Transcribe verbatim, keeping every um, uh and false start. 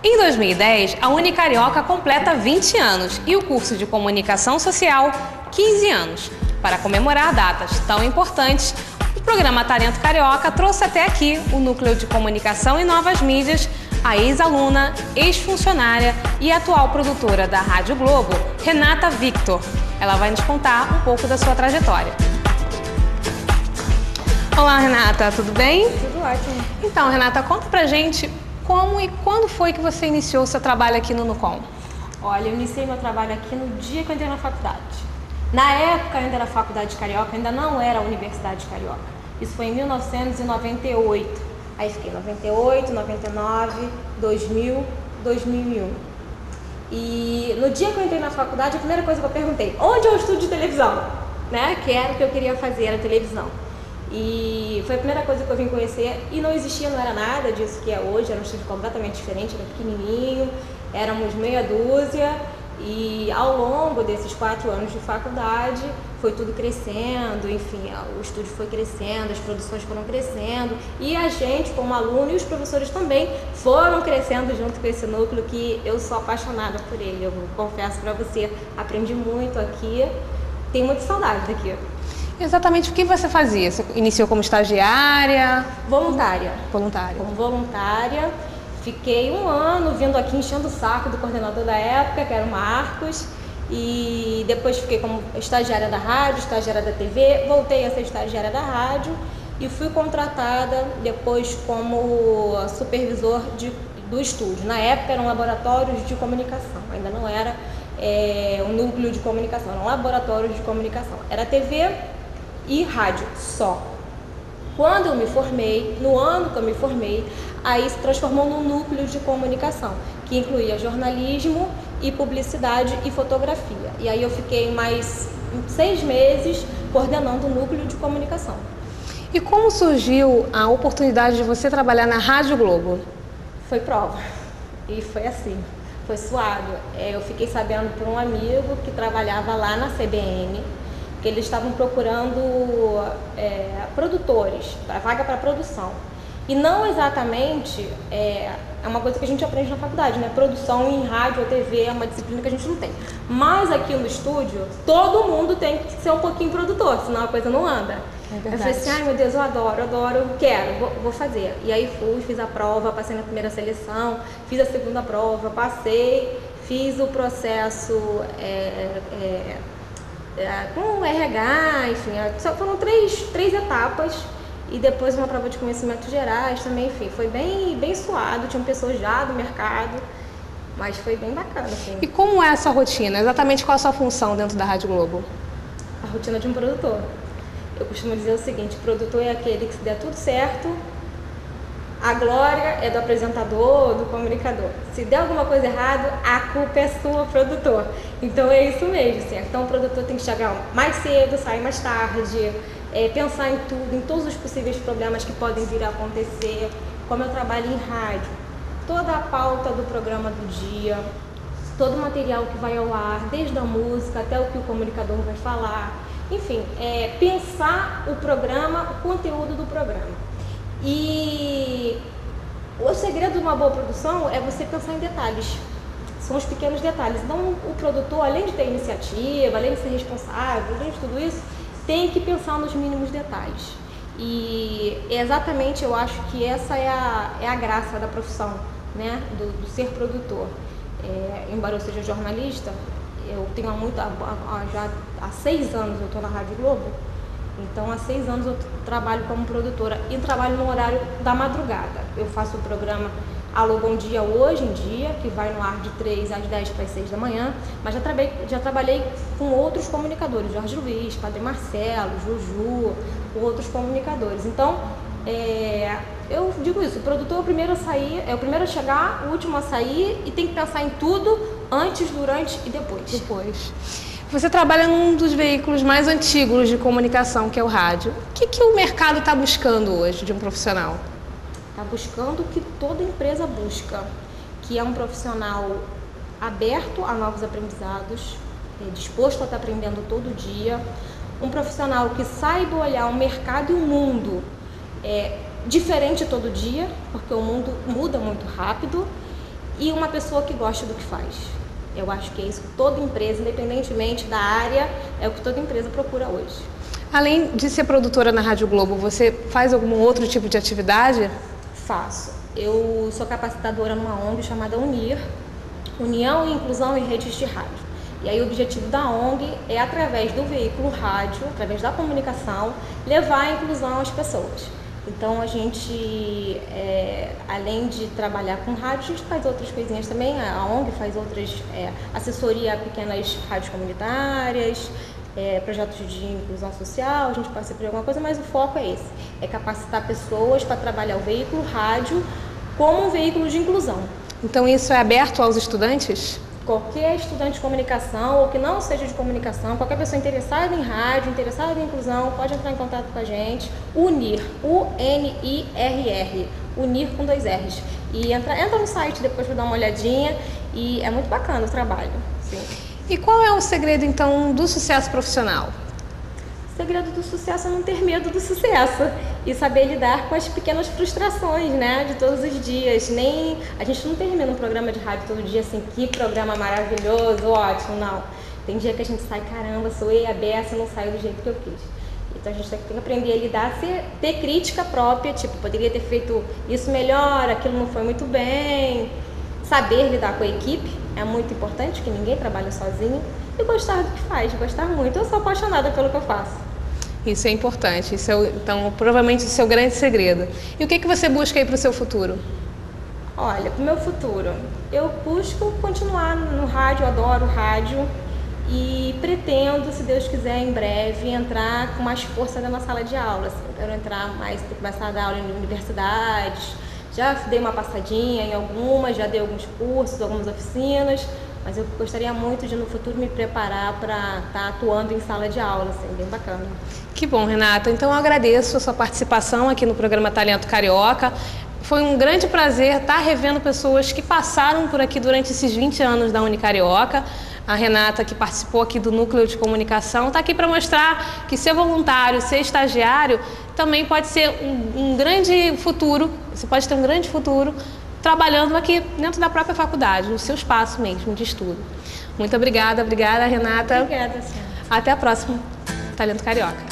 Em dois mil e dez, a Unicarioca completa vinte anos e o curso de Comunicação Social quinze anos. Para comemorar datas tão importantes, o programa Talento Carioca trouxe até aqui o Núcleo de Comunicação e Novas Mídias, a ex-aluna, ex-funcionária e atual produtora da Rádio Globo, Renata Victor. Ela vai nos contar um pouco da sua trajetória. Olá, Renata, tudo bem? Tudo ótimo. Então, Renata, conta pra gente como e quando foi que você iniciou o seu trabalho aqui no Nucom? Olha, eu iniciei meu trabalho aqui no dia que eu entrei na faculdade. Na época ainda era a Faculdade Carioca, ainda não era a Universidade Carioca. Isso foi em mil novecentos e noventa e oito. Aí fiquei noventa e oito, noventa e nove, dois mil, dois mil e um. E no dia que eu entrei na faculdade, a primeira coisa que eu perguntei, onde é o estúdio de televisão? Né? Que era o que eu queria fazer, era televisão. E foi a primeira coisa que eu vim conhecer e não existia, não era nada disso que é hoje, era um estúdio completamente diferente, era pequenininho, éramos meia dúzia e ao longo desses quatro anos de faculdade foi tudo crescendo, enfim, o estúdio foi crescendo, as produções foram crescendo e a gente como aluno e os professores também foram crescendo junto com esse núcleo que eu sou apaixonada por ele, eu confesso para você, aprendi muito aqui, tenho muita saudade daqui. Exatamente o que você fazia? Você iniciou como estagiária? Voluntária. Voluntária. Como voluntária. Fiquei um ano vindo aqui enchendo o saco do coordenador da época, que era o Marcos. E depois fiquei como estagiária da rádio, estagiária da T V. Voltei a ser estagiária da rádio e fui contratada depois como supervisor de, do estúdio. Na época eram laboratórios de comunicação, ainda não era é, um núcleo de comunicação, eram laboratórios de comunicação. Era T V e rádio só. Quando eu me formei, no ano que eu me formei, aí se transformou num núcleo de comunicação, que incluía jornalismo e publicidade e fotografia. E aí eu fiquei mais seis meses coordenando o núcleo de comunicação. E como surgiu a oportunidade de você trabalhar na Rádio Globo? Foi prova. E foi assim, foi suado. Eu fiquei sabendo por um amigo que trabalhava lá na C B N, que eles estavam procurando é, produtores, para vaga para produção. E não exatamente, é, é uma coisa que a gente aprende na faculdade, né? Produção em rádio ou T V é uma disciplina que a gente não tem. Mas aqui no estúdio, todo mundo tem que ser um pouquinho produtor, senão a coisa não anda. É eu falei assim, ai meu Deus, eu adoro, eu adoro, eu quero, vou, vou fazer. E aí fui, fiz a prova, passei na primeira seleção, fiz a segunda prova, passei, fiz o processo... É, é, É, com o R H, enfim, só foram três, três etapas e depois uma prova de conhecimentos gerais também, enfim, foi bem, bem suado, tinham pessoas já do mercado, mas foi bem bacana, assim. E como é essa rotina? Exatamente qual a sua função dentro da Rádio Globo? A rotina de um produtor. Eu costumo dizer o seguinte, produtor é aquele que se der tudo certo, a glória é do apresentador, do comunicador. Se der alguma coisa errada, a culpa é sua, produtor. Então é isso mesmo, assim. Então o produtor tem que chegar mais cedo, sair mais tarde, é, pensar em tudo, em todos os possíveis problemas que podem vir a acontecer. Como eu trabalho em rádio, toda a pauta do programa do dia, todo o material que vai ao ar, desde a música até o que o comunicador vai falar. Enfim, é, pensar o programa, o conteúdo do programa. E o segredo de uma boa produção é você pensar em detalhes, são os pequenos detalhes. Então o produtor, além de ter iniciativa, além de ser responsável, além de tudo isso, tem que pensar nos mínimos detalhes. E exatamente eu acho que essa é a, é a graça da profissão, né? do, do ser produtor. É, embora eu seja jornalista, eu tenho há, muito, há, há, já há seis anos eu estou na Rádio Globo. Então, há seis anos eu trabalho como produtora e trabalho no horário da madrugada. Eu faço o programa Alô Bom Dia hoje em dia, que vai no ar de três às dez para as seis da manhã, mas já trabalhei, já trabalhei com outros comunicadores, Jorge Luiz, Padre Marcelo, Juju, com outros comunicadores. Então, é, eu digo isso, o produtor é o primeiro a sair, é o primeiro a chegar, o último a sair e tem que pensar em tudo antes, durante e depois. Depois. Você trabalha num dos veículos mais antigos de comunicação, que é o rádio. O que, que o mercado está buscando hoje de um profissional? Está buscando o que toda empresa busca, que é um profissional aberto a novos aprendizados, é, disposto a estar aprendendo todo dia, um profissional que saiba olhar o mercado e o mundo é, diferente todo dia, porque o mundo muda muito rápido, e uma pessoa que gosta do que faz. Eu acho que é isso que toda empresa, independentemente da área, é o que toda empresa procura hoje. Além de ser produtora na Rádio Globo, você faz algum outro tipo de atividade? Faço. Eu sou capacitadora numa O N G chamada UNIR, União e Inclusão em Redes de Rádio. E aí o objetivo da O N G é, através do veículo rádio, através da comunicação, levar a inclusão às pessoas. Então a gente, é, além de trabalhar com rádio, a gente faz outras coisinhas também. A O N G faz outras, é, assessoria a pequenas rádios comunitárias, É, projetos de inclusão social, a gente participa de alguma coisa, mas o foco é esse, é capacitar pessoas para trabalhar o veículo rádio como um veículo de inclusão. Então isso é aberto aos estudantes? Qualquer estudante de comunicação ou que não seja de comunicação, qualquer pessoa interessada em rádio, interessada em inclusão, pode entrar em contato com a gente. UNIR, U N I R R, UNIR com dois R's. E entra, entra no site depois para dar uma olhadinha e é muito bacana o trabalho. Sim. E qual é o segredo, então, do sucesso profissional? O segredo do sucesso é não ter medo do sucesso e saber lidar com as pequenas frustrações, né, de todos os dias. Nem a gente não termina um programa de rádio todo dia assim, que programa maravilhoso, ótimo, não. Tem dia que a gente sai, caramba, soei a beça, não saiu do jeito que eu quis. Então a gente tem que aprender a lidar, ter crítica própria, tipo, poderia ter feito isso melhor, aquilo não foi muito bem. Saber lidar com a equipe é muito importante, que ninguém trabalha sozinho. E gostar do que faz, gostar muito. Eu sou apaixonada pelo que eu faço. Isso é importante, isso é, então, provavelmente o seu grande segredo. E o que, que você busca aí para o seu futuro? Olha, para o meu futuro, eu busco continuar no rádio, eu adoro rádio. E pretendo, se Deus quiser, em breve, entrar com mais força na sala de aula. Assim. Eu quero entrar mais, começar a dar aula em universidades. Já dei uma passadinha em algumas, já dei alguns cursos, algumas oficinas, mas eu gostaria muito de no futuro me preparar para estar atuando em sala de aula, assim, bem bacana. Que bom, Renata. Então eu agradeço a sua participação aqui no programa Talento Carioca. Foi um grande prazer estar revendo pessoas que passaram por aqui durante esses vinte anos da Unicarioca. A Renata, que participou aqui do Núcleo de Comunicação, está aqui para mostrar que ser voluntário, ser estagiário, também pode ser um, um grande futuro, você pode ter um grande futuro trabalhando aqui dentro da própria faculdade, no seu espaço mesmo de estudo. Muito obrigada, obrigada, Renata. Obrigada, senhora. Até a próxima, Talento Carioca.